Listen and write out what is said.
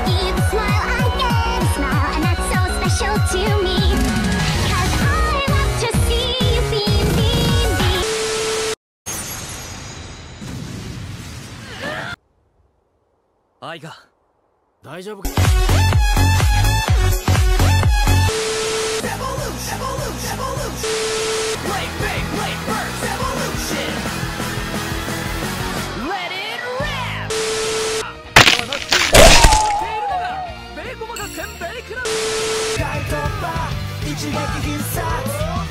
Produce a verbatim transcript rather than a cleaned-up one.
you the smile I get, a smile, and that's so special to me. 'Cause I love to see you beam, beam, beam. 愛が大丈夫か。 一撃必殺